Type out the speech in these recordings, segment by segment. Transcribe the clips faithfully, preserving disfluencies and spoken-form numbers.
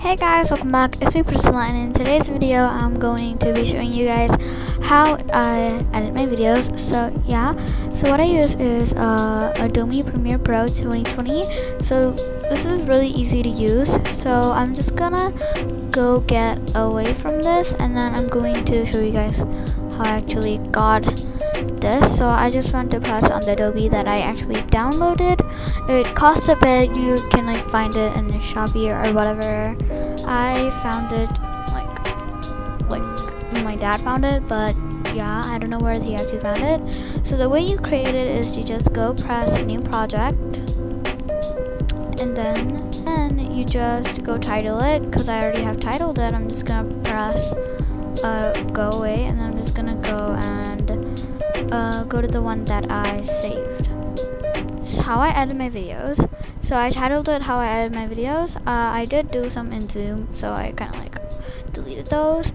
Hey guys, welcome back. It's me Priscilla, and in today's video I'm going to be showing you guys how I edit my videos. So yeah, so what I use is uh, Adobe Premiere Pro twenty twenty. So this is really easy to use. So I'm just gonna go get away from this, and then I'm going to show you guys how I actually got this. So I just want to press on the Adobe that I actually downloaded. It costs a bit. You can like find it in the Shopee or whatever. I found it like like my dad found it, but yeah, I don't know where he actually found it. So the way you create it is you just go press new project, and then then you just go title it. Because I already have titled it, I'm just gonna press uh, go away, and then I'm just gonna go and uh, go to the one that I saved. This is how I edit my videos. So I titled it how I edit my videos. Uh, I did do some in Zoom, so I kind of like deleted those.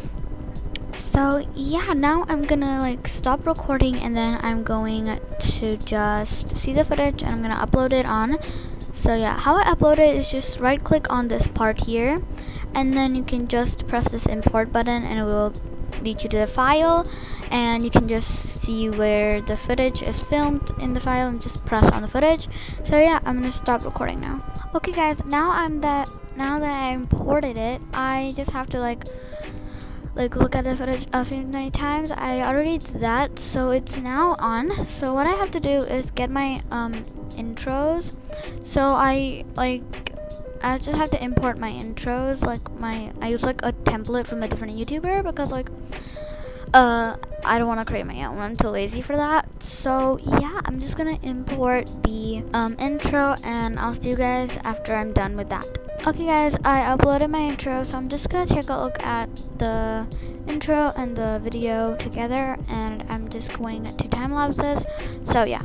So yeah, now I'm gonna like stop recording, and then I'm going to just see the footage, and I'm gonna upload it on. So yeah, how I upload it is just right click on this part here, and then you can just press this import button, and it will lead you to the file, and you can just see where the footage is filmed in the file and just press on the footage. So yeah, I'm gonna stop recording now. Okay guys, now I'm that now that I imported it, I just have to like like look at the footage a few many times. I already did that, so it's now on. So what I have to do is get my um intros. So I like I just have to import my intros. Like my I use like a template from a different YouTuber, because like uh I don't want to create my own. I'm too lazy for that. So yeah, I'm just gonna import the um intro, and I'll see you guys after I'm done with that. Okay guys, I uploaded my intro, so I'm just gonna take a look at the intro and the video together, and I'm just going to time lapses. So yeah,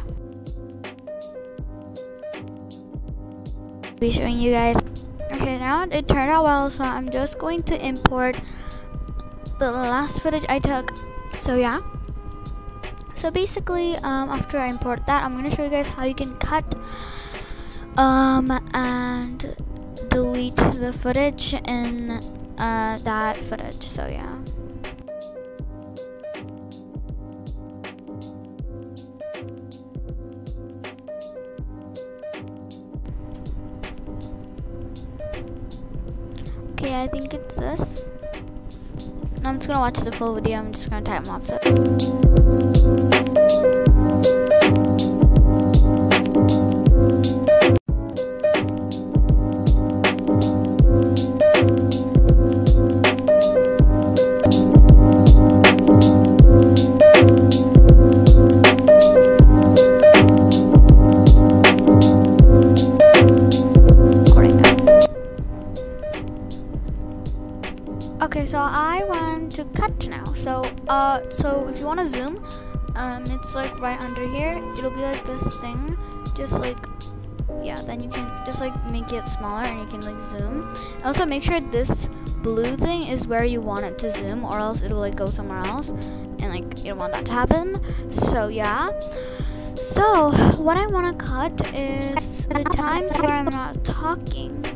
be showing you guys. Okay, now it turned out well, so I'm just going to import the last footage I took. So yeah, so basically um, after I import that, I'm going to show you guys how you can cut um, and delete the footage in uh, that footage. So yeah. Okay, I think it's this. I'm just gonna watch the full video. I'm just gonna time lapse it. Okay, so I want to cut now. So uh so if you want to zoom, um it's like right under here. It'll be like this thing, just like, yeah, then you can just like make it smaller, and you can like zoom. Also make sure this blue thing is where you want it to zoom, or else it will like go somewhere else, and like you don't want that to happen. So yeah, so what I want to cut is the times where I'm not talking.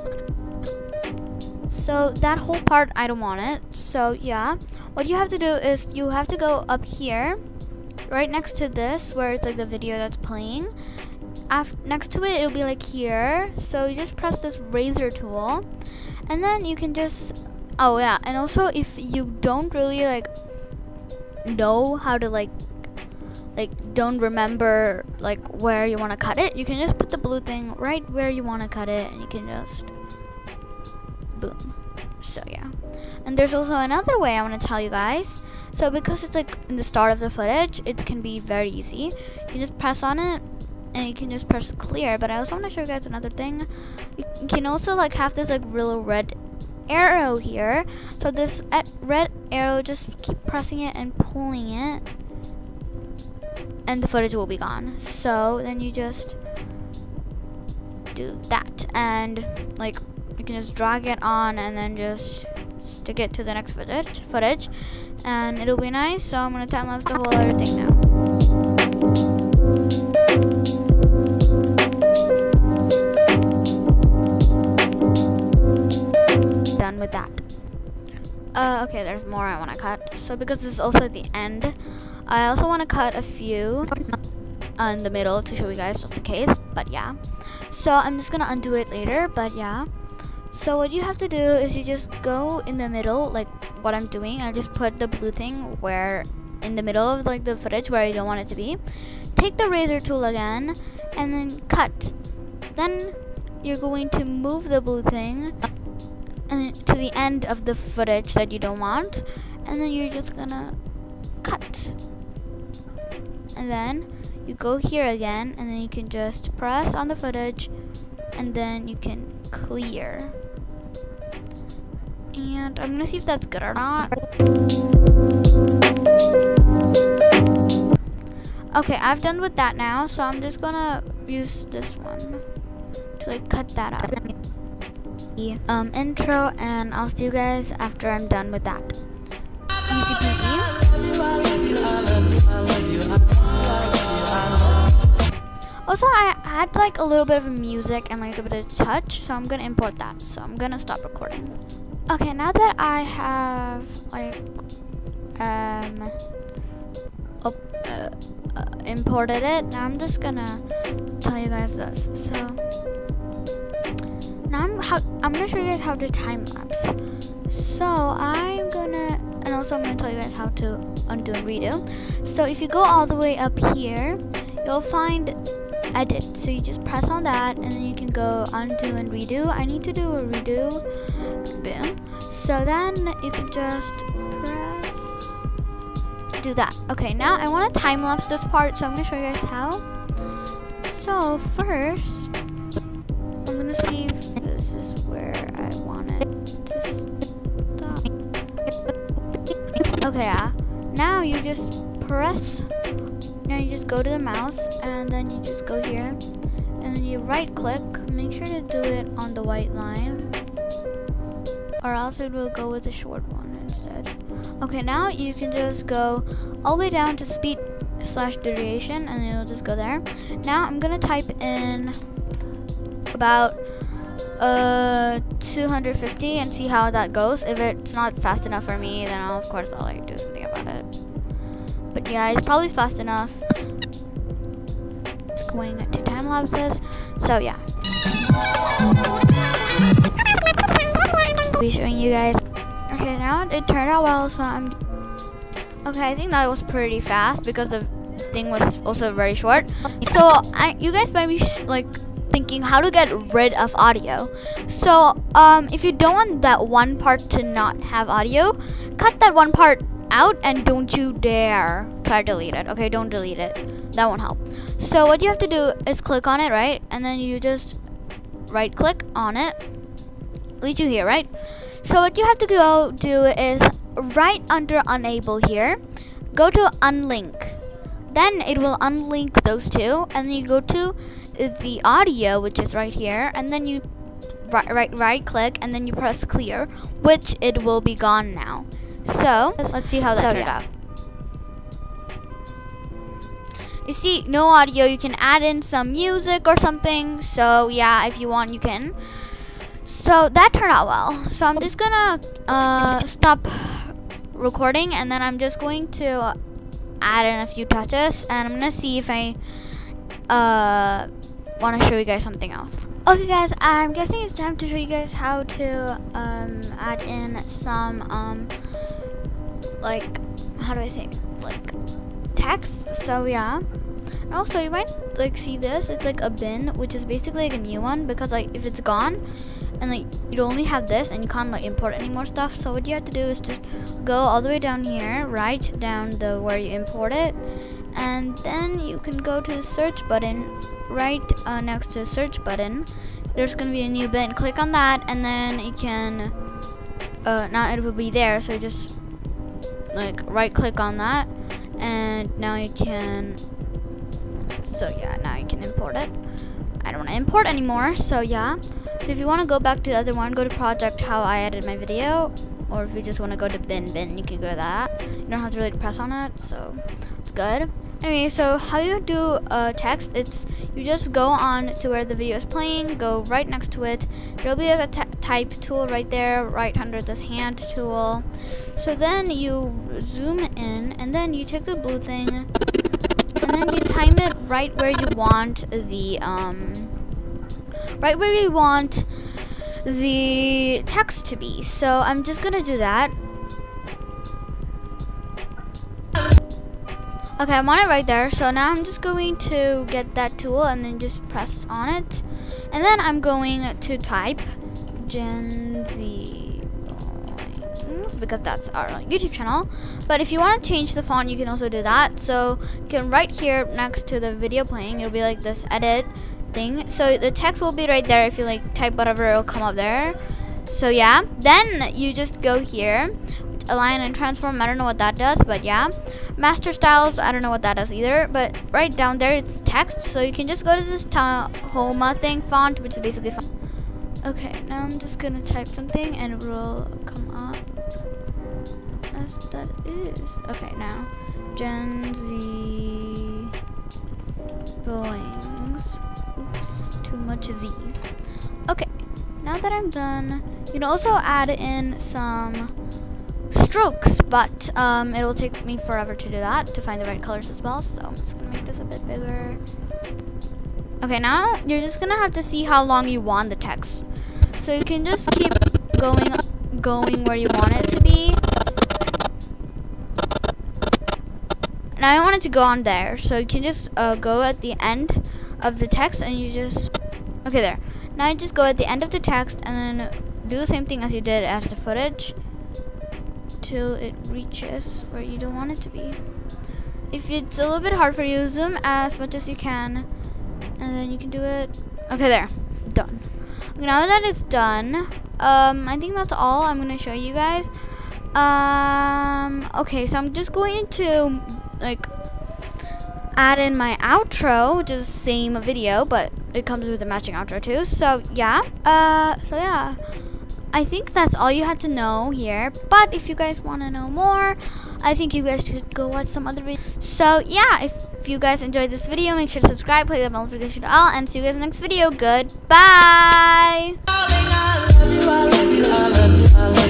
So that whole part, I don't want it. So yeah, what you have to do is you have to go up here, right next to this, where it's like the video that's playing. After, next to it, it'll be like here. So you just press this razor tool, and then you can just, oh yeah, and also if you don't really like know how to like, like don't remember like where you want to cut it, you can just put the blue thing right where you want to cut it, and you can just boom. So yeah, and there's also another way I want to tell you guys. So because it's like in the start of the footage, it can be very easy. You can just press on it, and you can just press clear. But I also want to show you guys another thing. You can also like have this like real red arrow here. So this red arrow, just keep pressing it and pulling it, and the footage will be gone. So then you just do that, and like you can just drag it on, and then just stick it to the next footage, footage, and it'll be nice. So I'm gonna time lapse the whole other thing now. okay, there's more I want to cut. So because this is also the end, I also want to cut a few in the middle to show you guys just in case. But yeah, so I'm just gonna undo it later. But yeah, so what you have to do is you just go in the middle, like what I'm doing. I just put the blue thing where in the middle of like the footage where you don't want it to be. Take the razor tool again and then cut. Then you're going to move the blue thing and to the end of the footage that you don't want, and then you're just gonna cut. And then you go here again, and then you can just press on the footage, and then you can clear. And I'm gonna see if that's good or not. Okay, I've done with that now, so I'm just gonna use this one to like cut that out. Um, intro, and I'll see you guys after I'm done with that. Easy peasy. Also, I had like a little bit of music and like a bit of touch, so I'm gonna import that. So I'm gonna stop recording. Okay, now that I have like um op uh, uh, imported it, now I'm just gonna tell you guys this. So now I'm how I'm gonna show you guys how to time lapse. So I'm gonna, and also I'm gonna tell you guys how to undo and redo. So if you go all the way up here, you'll find edit. So you just press on that, and then you can go undo and redo. I need to do a redo. Boom. So then you can just press, do that. Okay, now I want to time lapse this part, so I'm gonna show you guys how. So first, I'm gonna see if this is where I want it to stop. Okay, yeah. Now you just press, now you just go to the mouse, and then you just go here, and then you right click. Make sure to do it on the white line, or else it will go with the short one instead. Okay, now you can just go all the way down to speed slash duration, and it'll just go there. Now I'm gonna type in about uh two hundred fifty and see how that goes. If it's not fast enough for me, then I'll, of course I'll like do something about it. But yeah, it's probably fast enough. It's going to time lapses, so yeah. I'll be showing you guys. Okay, now it turned out well, so I'm okay. I think that was pretty fast because the thing was also very short. So I, you guys might be sh like thinking how to get rid of audio. So um, if you don't want that one part to not have audio, cut that one part out and don't you dare try to delete it. Okay, don't delete it. That won't help. So what you have to do is click on it, right? And then you just right click on it. Lead you here, right? So what you have to go do is right under unable here, go to unlink. Then it will unlink those two, and then you go to the audio, which is right here, and then you right right right click, and then you press clear, which it will be gone now. So let's see how that so, turned yeah. out. You see, no audio. You can add in some music or something. So yeah, if you want, you can. So that turned out well. So I'm just gonna uh, stop recording, and then I'm just going to add in a few touches, and I'm gonna see if I uh, want to show you guys something else. Okay guys, I'm guessing it's time to show you guys how to um, add in some um, like, how do I say, like text. So yeah, and also you might like see this, it's like a bin, which is basically like a new one, because like if it's gone and like you only have this and you can't like import any more stuff. So what you have to do is just go all the way down here, right down the where you import it, and then you can go to the search button right uh, next to the search button. There's gonna be a new bin, click on that, and then you can uh, now it will be there. So just like right click on that, and now you can, so yeah, now you can import it. I don't want to import anymore, so yeah. So if you want to go back to the other one, go to project how I edited my video, or if you just want to go to bin bin, you can go to that. You don't have to really press on it, so it's good. Anyway, so how you do uh, text, it's you just go on to where the video is playing, go right next to it. There'll be like a type tool right there, right under this hand tool. So then you zoom in, and then you take the blue thing, and then you time it right where you want the um, right where you want the text to be. So I'm just gonna do that. Okay, I want it right there. So now I'm just going to get that tool and then just press on it. And then I'm going to type Gen Z because that's our YouTube channel. But if you want to change the font, you can also do that. So you can right here next to the video playing, it'll be like this edit thing. So the text will be right there. If you like type whatever, it'll come up there. So yeah, then you just go here, align and transform. I don't know what that does, but yeah. Master styles, I don't know what that does either, but right down there it's text, so you can just go to this Tahoma thing font, which is basically font. Okay, now I'm just gonna type something and it will come up as that is. Okay, now Gen Z Billings. Oops, too much Z's. Okay, now that I'm done, you can also add in some strokes, but um, it will take me forever to do that, to find the right colors as well. So I'm just gonna make this a bit bigger. Okay, now you're just gonna have to see how long you want the text. So you can just keep going, going where you want it to be. Now I want it to go on there, so you can just uh, go at the end of the text, and you just okay there. Now you just go at the end of the text, and then do the same thing as you did as the footage, till it reaches where you don't want it to be. If it's a little bit hard for you, zoom as much as you can, and then you can do it. Okay, there, done. Okay, now that it's done, um, I think that's all I'm gonna show you guys. Um, okay, so I'm just going to like add in my outro, which is the same video, but it comes with a matching outro too. So yeah, uh, so yeah. I think that's all you had to know here, but if you guys want to know more, I think you guys should go watch some other videos. So yeah, if you guys enjoyed this video, make sure to subscribe, click the bell notification all, and see you guys in the next video. Goodbye!